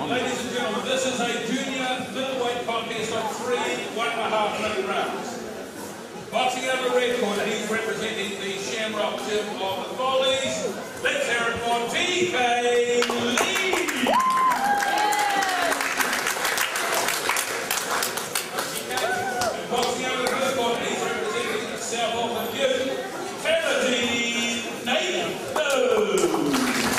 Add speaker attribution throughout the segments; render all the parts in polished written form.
Speaker 1: Ladies and gentlemen, this is a junior middleweight contest of 3 1.5-minute rounds. Boxing out of the red corner, he's representing the Shamrock Gym of the Follies. Let's hear it for TK Lee! Boxing out of the blue corner, he's representing the South Auckland Youth, Kennedy Nato!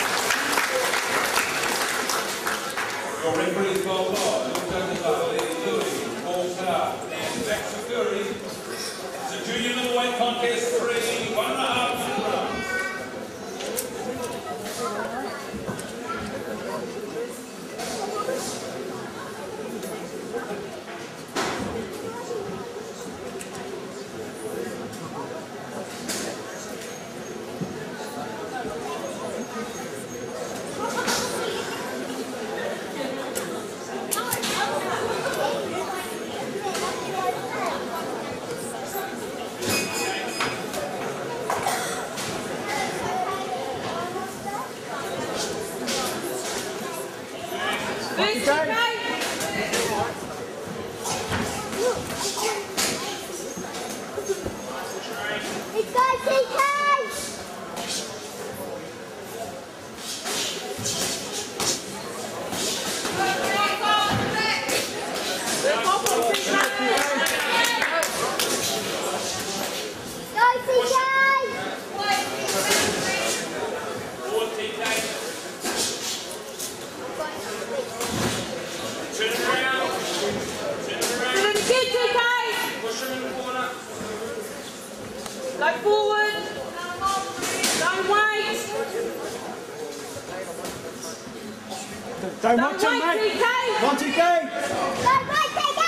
Speaker 1: Your referees Bob Lodge, Paul Clark, and Zach Security. It's a junior middleweight contest, 3 1.5-minute rounds.
Speaker 2: Go forward. Don't wait.
Speaker 3: Don't watch him, mate.
Speaker 2: TK.
Speaker 3: One TK.
Speaker 2: Don't wait, TK.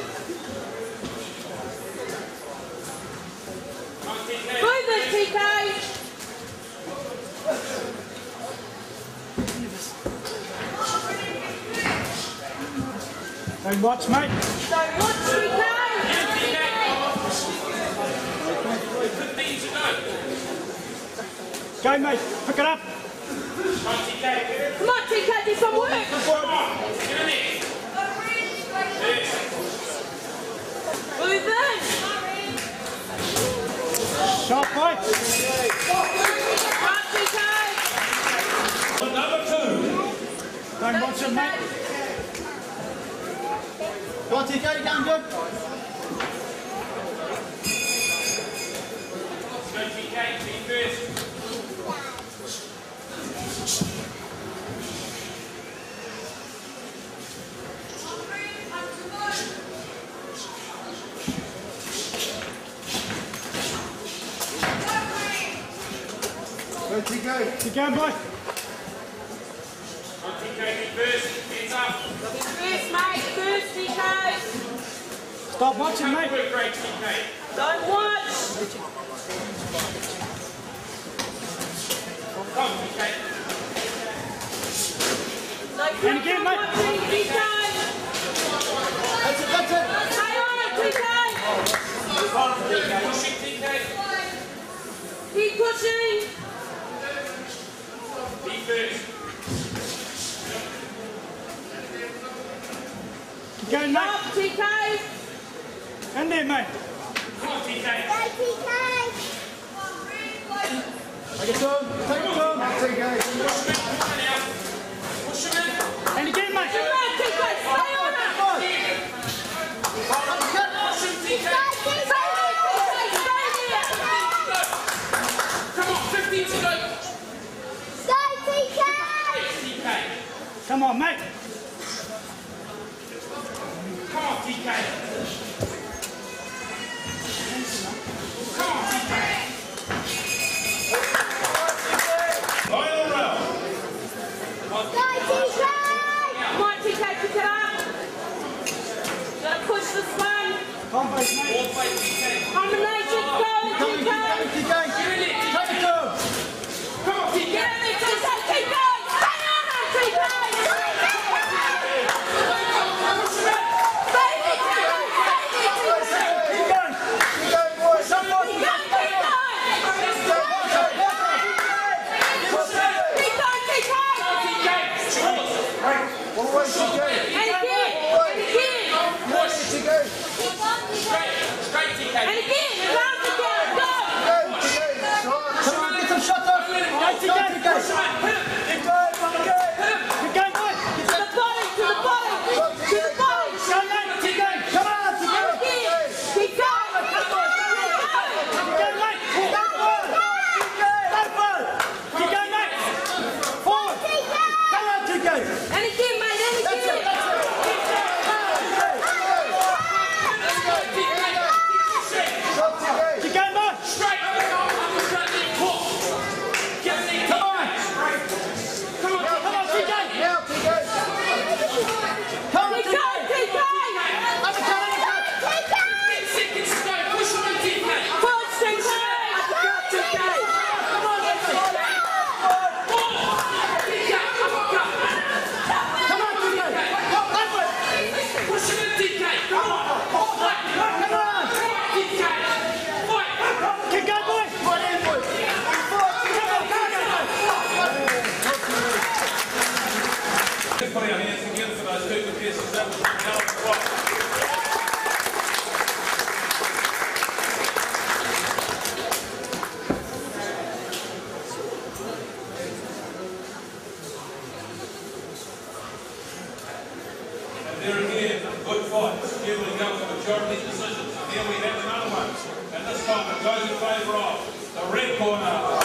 Speaker 2: Move it, TK.
Speaker 3: Don't watch, mate.
Speaker 2: Don't watch, TK.
Speaker 3: Go, mate. Pick it up.
Speaker 2: Come on, TK, do some work. Move in.
Speaker 3: Sharp fight.
Speaker 2: Come on, TK.
Speaker 1: Number 2.
Speaker 3: Don't watch him, mate. Go on, TK. You're going good.
Speaker 1: Go TK, be first.
Speaker 3: Go TK. Keep going, boy.
Speaker 1: Go TK, be first. Hands up.
Speaker 2: First, mate. First, TK.
Speaker 3: Stop watching, mate.
Speaker 1: Great TK.
Speaker 2: Don't watch.
Speaker 1: Come TK.
Speaker 3: And again, mate.
Speaker 2: TK.
Speaker 3: That's it, that's it.
Speaker 2: Stay on it, TK.
Speaker 1: Pushing TK.
Speaker 2: Keep pushing.
Speaker 1: Be first.
Speaker 3: Keep going, mate.
Speaker 2: Stop, TK.
Speaker 3: And there, mate.
Speaker 1: Come on TK.
Speaker 3: Take it to him. Take it to him. TK.
Speaker 1: Push him in.
Speaker 3: And again, mate.
Speaker 2: Come on, TK. Stay on it.
Speaker 1: Push him TK. Come on, 15 to go. TK.
Speaker 3: Come on, mate.
Speaker 1: Come on, TK. Come on, TK. Final round.
Speaker 2: Come on, TK, pick it up. Don't push the swing.
Speaker 3: Come, mate.
Speaker 1: All fight TK.
Speaker 2: Combination, go,
Speaker 3: Come on,
Speaker 2: TK.
Speaker 3: TK. Take it to him.
Speaker 1: Come on, TK.
Speaker 2: Get in it, TK. Stay on it, TK. Baby, TK.
Speaker 1: majority decision. So here we have another one. And this time it goes in favour of the red corner.